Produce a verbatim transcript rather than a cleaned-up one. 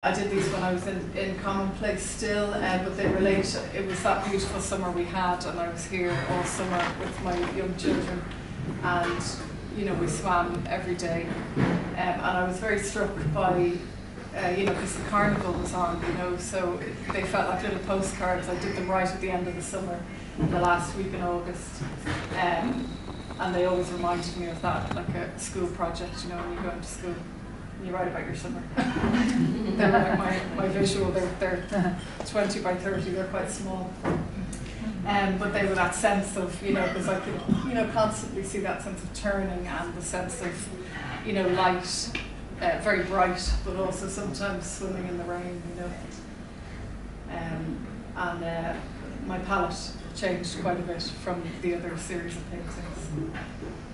I did these when I was in, in Commonplace still, uh, but they relate. It was that beautiful summer we had, and I was here all summer with my young children, and you know we swam every day, um, and I was very struck by, uh, you know, because the carnival was on, you know, so it, they felt like little postcards. I did them right at the end of the summer, the last week in August, um, and they always reminded me of that, like a school project, you know, when you go into school. You write about your summer. They're like my, my visual, they're, they're twenty by thirty, they're quite small. Um, but they were that sense of, you know, because I could, you know, constantly see that sense of turning and the sense of, you know, light, uh, very bright, but also sometimes swimming in the rain, you know. Um, and uh, my palette changed quite a bit from the other series of paintings.